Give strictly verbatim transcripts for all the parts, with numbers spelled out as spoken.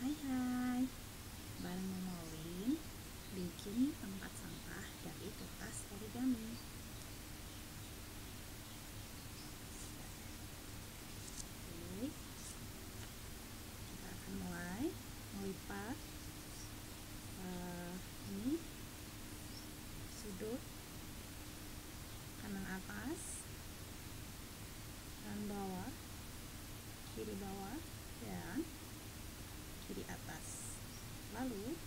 Hai hai, bareng Momolin bikin tempat sampah dari kertas origami. Oke, kita akan mulai melipat uh, ini sudut kanan atas, kanan bawah, kiri bawah, dan kiri atas. Lalu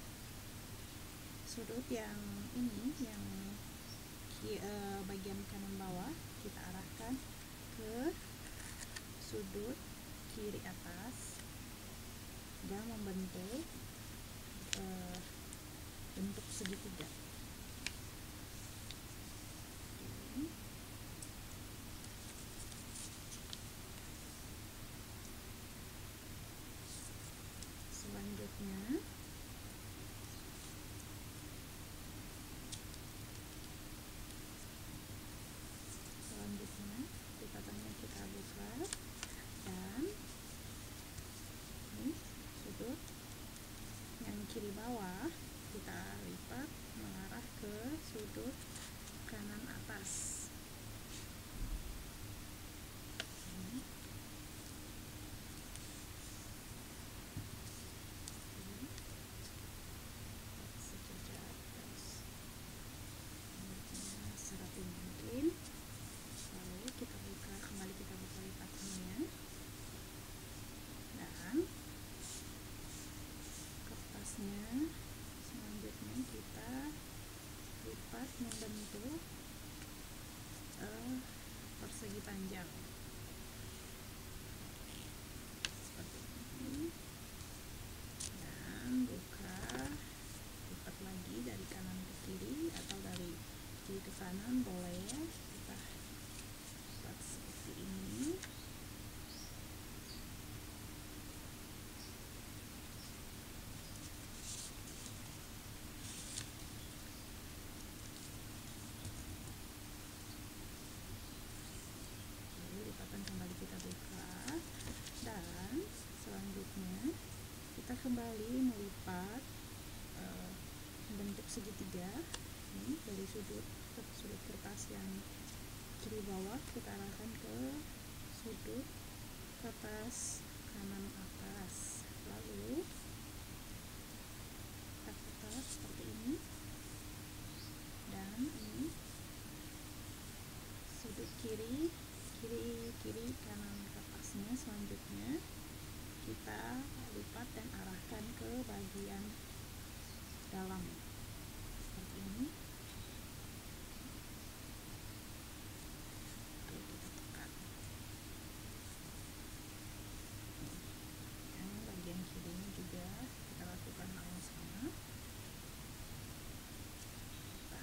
sudut yang ini yang uh, bagian kanan bawah kita arahkan ke sudut kiri atas dan membentuk uh, bentuk segitiga. Selanjutnya selanjutnya lipatan kita buka dan ini sudut yang kiri bawah kita lipat mengarah ke sudut kanan atas. Ini. Ini. Sejajar terus serapi mungkin. Lalu kita buka kembali, kita buka lipatannya dan kertasnya selanjutnya kita lipat membentuk uh, persegi panjang seperti ini dan buka, lipat lagi dari kanan ke kiri atau dari kiri ke kanan boleh, kita lipat seperti ini. Lipatan kembali kita buka dan selanjutnya kita kembali melipat uh, bentuk segitiga ini dari sudut ke sudut kertas yang kiri bawah kita arahkan ke sudut kertas kanan atas, lalu kita putar seperti ini dan ini sudut kiri kiri kiri kanan kertasnya. Selanjutnya kita lipat dan arahkan ke bagian dalam seperti ini. Oke, kita tekan yang bagian kirinya juga kita lakukan hal yang sama. Nah,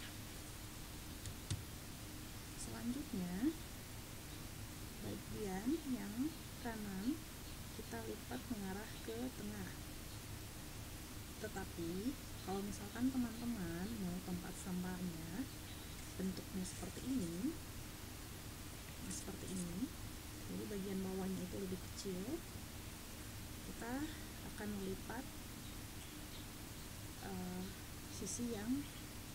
selanjutnya bagian yang kanan kita lipat mengarah ke tengah. Tetapi kalau misalkan teman-teman mau tempat sampahnya bentuknya seperti ini, seperti ini, jadi bagian bawahnya itu lebih kecil, kita akan melipat uh, sisi yang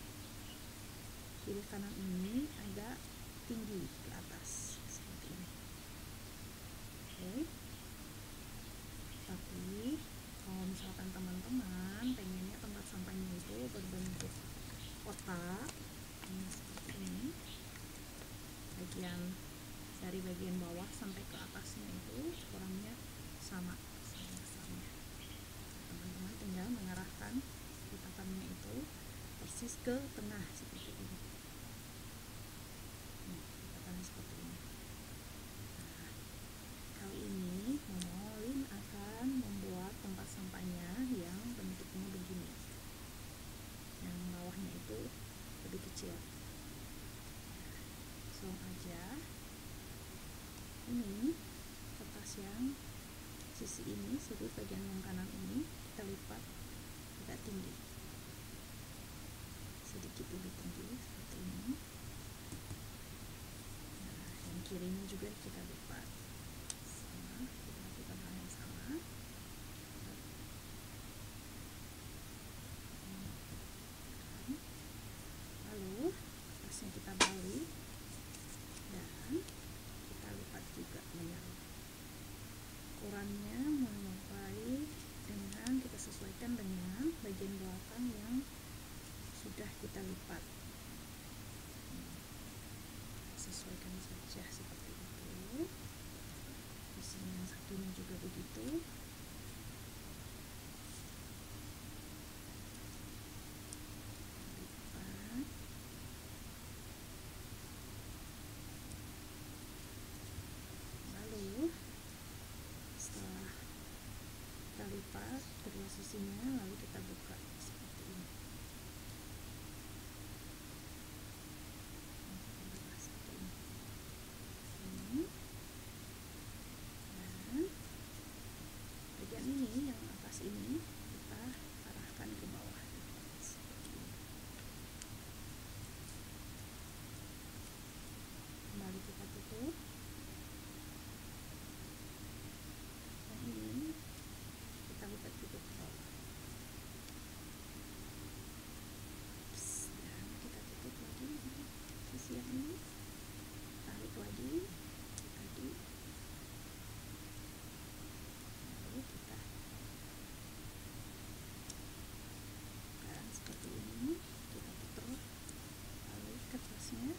kiri kanan ini agak tinggi ke atas seperti ini. Oke, tapi kalau misalkan teman-teman pengennya tempat sampahnya itu berbentuk kotak ini seperti ini, bagian dari bagian bawah sampai ke atasnya itu ukurannya sama sama teman-teman tinggal mengarahkan lipatannya itu persis ke tengah seperti ini. Nah, lipatannya seperti ini. Nah, kali ini Momolin akan membuat tempat sampahnya yang bentuknya begini, yang bawahnya itu lebih kecil. Langsung aja ini kertas yang sisi ini, sudut bagian yang kanan ini kita lipat agak tinggi, sedikit lebih tinggi seperti ini. Nah, yang kirinya juga kita lipat sama, kita lakukan hal yang sama, kita aja seperti itu. Di sini yang satunya juga begitu. Lipat. Lalu setelah kita lipat kedua sisinya, lalu kita buka seperti ini. Ini yang atas ini kita arahkan ke bawah seperti ini. Kembali kita tutup. Yang ini kita lipat juga ke bawah. Dan kita tutup lagi sisi yang ini, tarik lagi tadi. Dan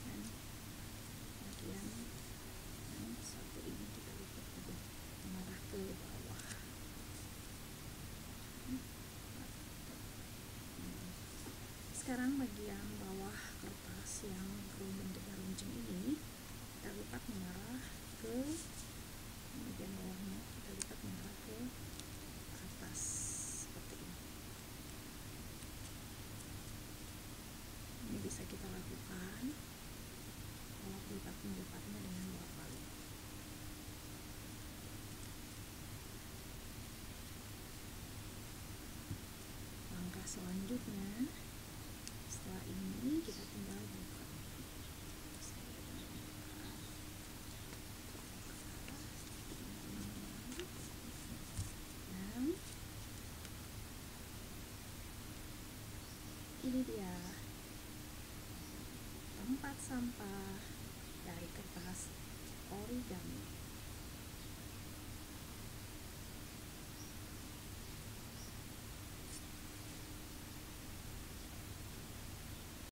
bagian yang satu ini kita lipat juga mengarah ke bawah. Sekarang bagian bawah kertas yang berbentuk runcing ini kita lipat mengarah ke bagian bawahnya, kita lipat mengarah ke atas seperti ini. Ini bisa kita lakukan kalau lipat melipatnya dengan dua kali. Langkah selanjutnya, setelah ini kita tinggal buka. Dan ini dia tempat sampah dari kertas origami.